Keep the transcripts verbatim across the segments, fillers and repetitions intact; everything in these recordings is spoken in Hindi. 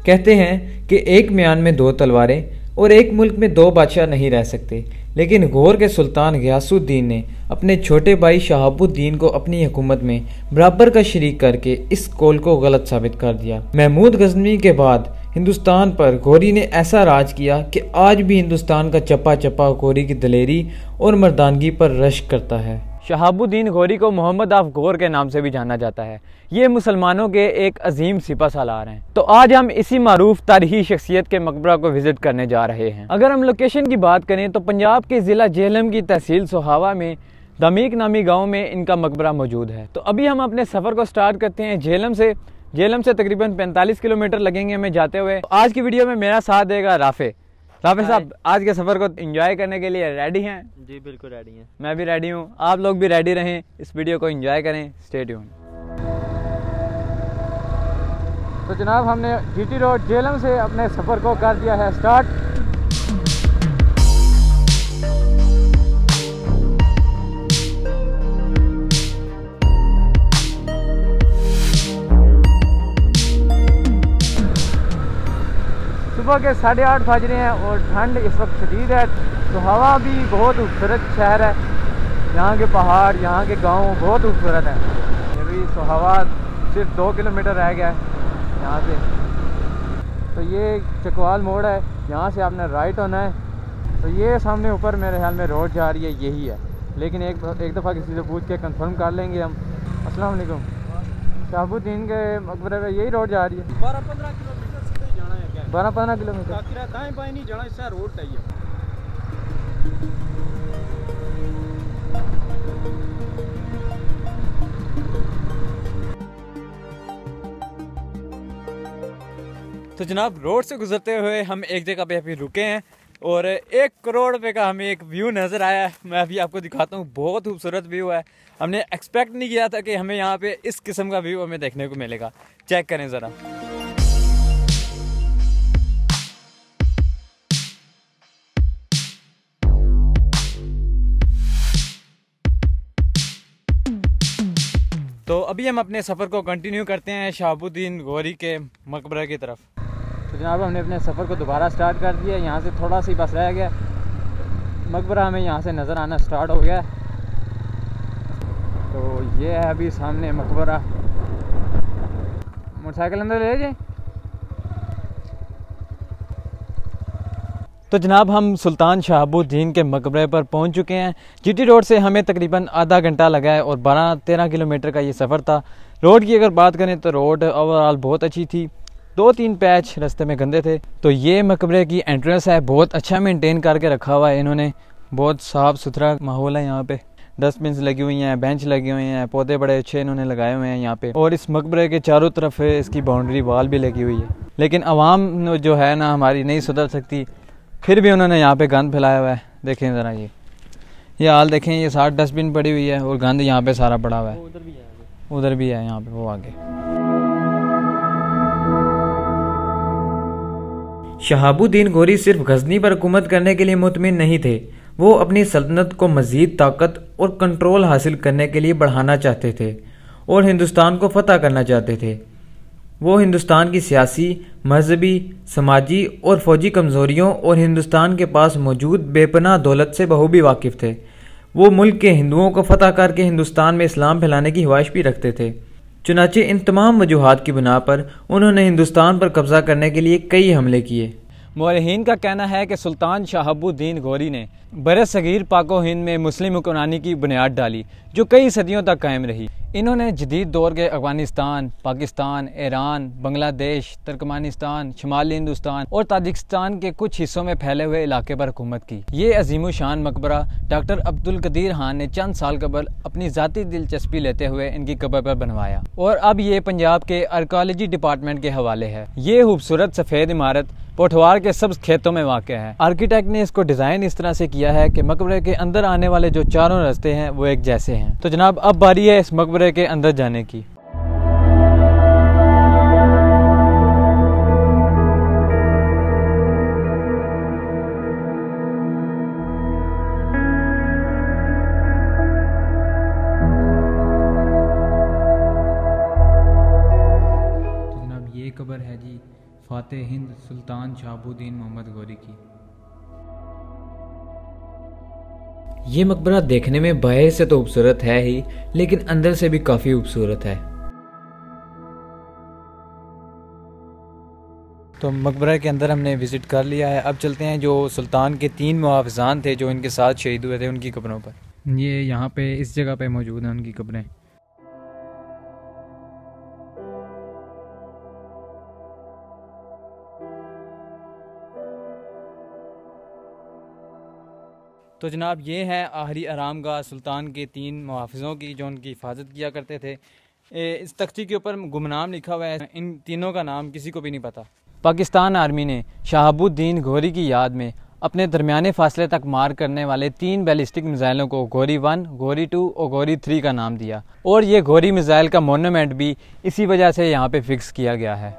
कहते हैं कि एक म्यान में दो तलवारें और एक मुल्क में दो बादशाह नहीं रह सकते, लेकिन गौर के सुल्तान गियासुद्दीन ने अपने छोटे भाई शहाबुद्दीन को अपनी हुकूमत में बराबर का शरीक करके इस कौल को गलत साबित कर दिया। महमूद गजनवी के बाद हिंदुस्तान पर गौरी ने ऐसा राज किया कि आज भी हिंदुस्तान का चप्पा चप्पा गौरी की दलेरी और मर्दानगी पर रश्क करता है। शहाबुद्दीन गौरी को मोहम्मद ऑफ गौर के नाम से भी जाना जाता है। ये मुसलमानों के एक अजीम सिपा सालार हैं। तो आज हम इसी मारूफ तारीखी शख्सियत के मकबरा को विजिट करने जा रहे हैं। अगर हम लोकेशन की बात करें तो पंजाब के ज़िला जेहलम की तहसील सोहावा में दमीक नामी गाँव में इनका मकबरा मौजूद है। तो अभी हम अपने सफ़र को स्टार्ट करते हैं जेहलम से। जेहलम से तकरीबन पैंतालीस किलोमीटर लगेंगे हमें जाते हुए। तो आज की वीडियो में मेरा साथ देगा राफे। राफे साहब, आज के सफ़र को एंजॉय करने के लिए रेडी हैं? जी बिल्कुल रेडी हैं। मैं भी रेडी हूँ, आप लोग भी रेडी रहें, इस वीडियो को एंजॉय करें। Stay tune. तो जनाब, हमने जीटी रोड जेहलम से अपने सफ़र को कर दिया है स्टार्ट। सुबह के साढ़े आठ बज रहे हैं और ठंड इस वक्त शदीद है। तो हवा भी बहुत खूबसूरत शहर है, यहाँ के पहाड़, यहाँ के गांव बहुत खूबसूरत है। ये भी सोहावा सिर्फ दो किलोमीटर रह गया है यहाँ से। तो ये चकवाल मोड़ है, यहाँ से आपने राइट होना है। तो ये सामने ऊपर मेरे ख्याल में रोड जा रही है, यही है। लेकिन एक एक दफ़ा किसी से पूछ के कंफर्म कर लेंगे हम। अस्सलाम वालेकुम। शहाबुद्दीन के मकबरे पे यही रोड जा रही है? बारह पंद्रह किलोमीटर सीधे जाना है। क्या बारह पंद्रह किलोमीटर दाएं बाएं नहीं जाना, इससे रोड तय है। तो जनाब, रोड से गुजरते हुए हम एक जगह पे अभी रुके हैं और एक करोड़ रुपए का हमें एक व्यू नज़र आया है। मैं अभी आपको दिखाता हूँ, बहुत खूबसूरत व्यू है। हमने एक्सपेक्ट नहीं किया था कि हमें यहाँ पे इस किस्म का व्यू हमें देखने को मिलेगा। चेक करें ज़रा। तो अभी हम अपने सफ़र को कंटिन्यू करते हैं शहाबुद्दीन गौरी के मकबरे की तरफ। तो जनाब, हमने अपने सफ़र को दोबारा स्टार्ट कर दिया। यहाँ से थोड़ा सी बस रह गया, मकबरा हमें यहाँ से नज़र आना स्टार्ट हो गया। तो ये है अभी सामने मकबरा। मोटरसाइकिल अंदर ले जाए। तो जनाब, हम सुल्तान शहाबुद्दीन के मकबरे पर पहुंच चुके हैं। जीटी रोड से हमें तकरीबन आधा घंटा लगा है और बारह तेरह किलोमीटर का ये सफ़र था। रोड की अगर बात करें तो रोड ओवरऑल बहुत अच्छी थी। दो तीन पैच रास्ते में गंदे थे। तो ये मकबरे की एंट्रेंस है, बहुत अच्छा मेंटेन करके रखा हुआ है इन्होंने। बहुत साफ़ सुथरा माहौल है यहाँ पे। डस्टबिन लगी हुई हैं, बेंच लगे हुए हैं, पौधे बड़े अच्छे इन्होंने लगाए हुए हैं यहाँ पे। और इस मकबरे के चारों तरफ इसकी बाउंड्री वाल भी लगी हुई है। लेकिन आवाम जो है ना हमारी नहीं सुधर सकती, फिर भी उन्होंने यहाँ पे गंद फैलाया हुआ है। देखें ज़रा, ये ये हाल देखें, ये साथ डस्टबिन पड़ी हुई है और गंद यहाँ पे सारा पड़ा हुआ है। उधर भी है, उधर भी है यहाँ पे, वो आगे। शहाबुद्दीन गौरी सिर्फ गजनी पर हुकूमत करने के लिए मुतमिन नहीं थे, वो अपनी सल्तनत को मज़ीद ताकत और कंट्रोल हासिल करने के लिए बढ़ाना चाहते थे और हिंदुस्तान को फतह करना चाहते थे। वो हिंदुस्तान की सियासी, मजहबी, समाजी और फौजी कमज़ोरियों और हिंदुस्तान के पास मौजूद बेपनाह दौलत से बखूबी वाकिफ़ थे। वो मुल्क के हिंदुओं को फतह करके हिंदुस्तान में इस्लाम फैलाने की ख्वाहिश भी रखते थे। चुनाचे इन तमाम वजूहात की बिना पर उन्होंने हिंदुस्तान पर कब्ज़ा करने के लिए कई हमले किए। मौलहीन का कहना है कि सुल्तान शहाबुद्दीन गौरी ने बरसगीर पाको हिंद में मुस्लिम हुक्मरानी की बुनियाद डाली, जो कई सदियों तक कायम रही। इन्होंने जदीद दौर के अफगानिस्तान, पाकिस्तान, ईरान, बांग्लादेश, तुर्कमानिस्तान, शुमाली हिंदुस्तान और ताजिकिस्तान के कुछ हिस्सों में फैले हुए इलाके पर हुकूमत की। ये अजीम शान मकबरा डॉक्टर अब्दुल कदीर खान ने चंद साल कबल अपनी ज़ाती दिलचस्पी लेते हुए इनकी कब्र पर बनवाया और अब ये पंजाब के आर्कियोलॉजी डिपार्टमेंट के हवाले है। ये खूबसूरत सफ़ेद इमारत पोठवार के सब्ज खेतों में वाक़ है। आर्किटेक्ट ने इसको डिज़ाइन इस तरह से किया है कि मकबरे के अंदर आने वाले जो चारों रास्ते हैं वो एक जैसे हैं। तो जनाब, अब बारी है इस मकबरे के अंदर जाने की। तो जनाब, ये कब्र है जी फातेह हिंद सुल्तान शहाबुद्दीन मोहम्मद गौरी की। ये मकबरा देखने में बाहर से तो खूबसूरत है ही, लेकिन अंदर से भी काफ़ी खूबसूरत है। तो मकबरा के अंदर हमने विज़िट कर लिया है। अब चलते हैं जो सुल्तान के तीन मुहाफ़िज़ान थे जो इनके साथ शहीद हुए थे उनकी कब्रों पर। ये यहाँ पे इस जगह पे मौजूद हैं उनकी कब्रें। तो जनाब ये है आखिरी आरामगाह सुल्तान के तीन मुहाफ़िज़ों की जो उनकी हिफाजत किया करते थे। इस तख्ती के ऊपर गुमनाम लिखा हुआ है, इन तीनों का नाम किसी को भी नहीं पता। पाकिस्तान आर्मी ने शहाबुद्दीन गौरी की याद में अपने दरमियाने फासले तक मार करने वाले तीन बैलिस्टिक मिसाइलों को गौरी वन, गौरी टू और गौरी थ्री का नाम दिया, और ये गौरी मिसाइल का मोनूमेंट भी इसी वजह से यहाँ पे फिक्स किया गया है।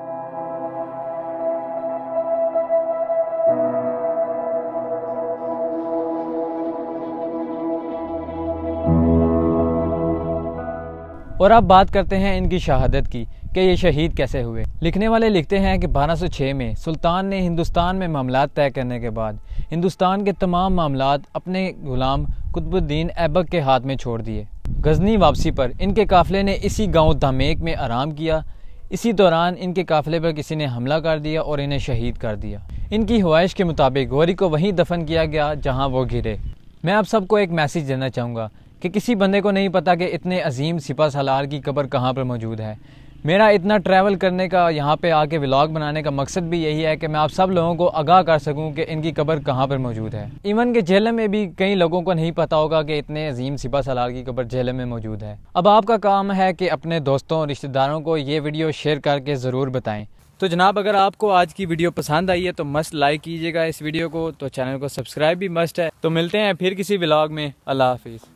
और अब बात करते हैं इनकी शहादत की कि ये शहीद कैसे हुए। लिखने वाले लिखते हैं कि बारह सौ छह में सुल्तान ने हिंदुस्तान में मामलात तय करने के बाद हिंदुस्तान के तमाम मामलात अपने गुलाम कुतुबुद्दीन ऐबक के हाथ में छोड़ दिए। गजनी वापसी पर इनके काफिले ने इसी गांव धामेक में आराम किया। इसी दौरान इनके काफिले पर किसी ने हमला कर दिया और इन्हें शहीद कर दिया। इनकी ख्वाहिश के मुताबिक गौरी को वहीं दफन किया गया जहाँ वो गिरे। मैं आप सबको एक मैसेज देना चाहूँगा कि किसी बंदे को नहीं पता कि इतने अजीम सिपह सालार की कब्र कहाँ पर मौजूद है। मेरा इतना ट्रैवल करने का, यहाँ पे आके व्लॉग बनाने का मकसद भी यही है कि मैं आप सब लोगों को आगाह कर सकूँ कि इनकी कब्र कहाँ पर मौजूद है। इवन के झेलम में भी कई लोगों को नहीं पता होगा कि इतने अजीम सिपह सालार की कब्र झेलम में मौजूद है। अब आपका काम है कि अपने दोस्तों और रिश्तेदारों को ये वीडियो शेयर करके ज़रूर बताएँ। तो जनाब अगर आपको आज की वीडियो पसंद आई है तो मस्ट लाइक कीजिएगा इस वीडियो को, तो चैनल को सब्सक्राइब भी मस्ट है। तो मिलते हैं फिर किसी व्लॉग में। अल्लाह हाफिज़।